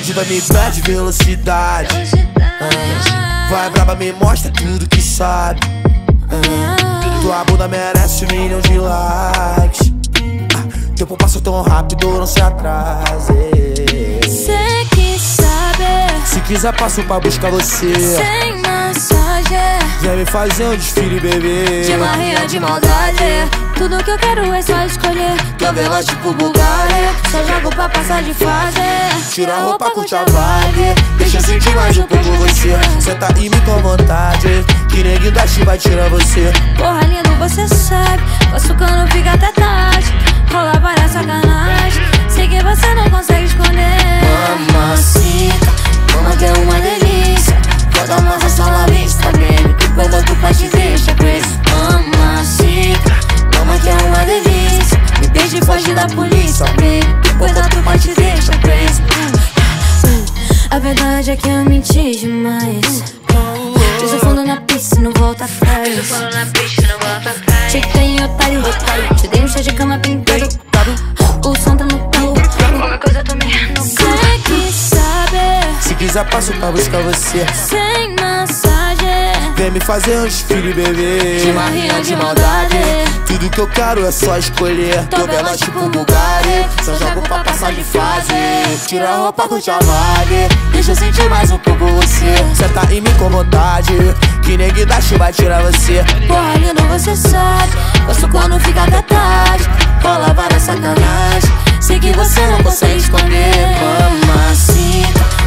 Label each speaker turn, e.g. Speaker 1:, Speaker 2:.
Speaker 1: diva me perde velocidade. Vai braba, me mostra tudo que sabe. Tua bunda merece 1 milhão de likes. Tempo passa tão rápido, não se atrase.
Speaker 2: Cê que sabe.
Speaker 1: Se quiser passo pra buscar você.
Speaker 2: Sem massagem.
Speaker 1: Vem me fazer um desfile, bebê.
Speaker 2: De marrinha de maldade. Tudo que eu quero é só escolher.
Speaker 1: Tô veloz tipo Bulgari.
Speaker 2: Só jogo pra passar de fase.
Speaker 1: Tira a roupa, curte a vibe. Deixa eu sentir mais um pouco você. Senta e me com vontade. Que neguinho da Chi vai tirar você.
Speaker 2: Porra lindo, você sabe. Faço cano, fica até tarde. Rola várias sacanagem. Sei que você não consegue esconder.
Speaker 1: Mamacita,
Speaker 2: Mama que é uma delícia. Vou dar uma ração na vista, baby. Depois volto pra te deixar crazy. Mamacita, mama que é uma delícia. Me deixe fugir da polícia, baby. Depois volto pra te deixar crazy. A verdade é que eu menti demais. Piso fundo na pista e não volta atrás. Te tem otário, te dei um chá de cama pintado. O som tá no carro. Qualquer coisa tô me no carro. Cê que sabe.
Speaker 1: se quiser passo pra buscar você.
Speaker 2: Sem massagem.
Speaker 1: Vem me fazer um desfile, bebê.
Speaker 2: De marrinha de maldade.
Speaker 1: Tudo que eu quero é só escolher. Tô veloz tipo Bulgari. Só jogo pra passar de fase. Tira a roupa, curte a vibe. Deixa eu sentir mais um pouco você. Senta em mim com vontade. Que neguinho da Chi vai tirar você.
Speaker 2: Porra lindo, você sabe. Gosto quando fica até tarde. Rola várias sacanagem. Sei que você não consegue esconder.
Speaker 1: Mamacita,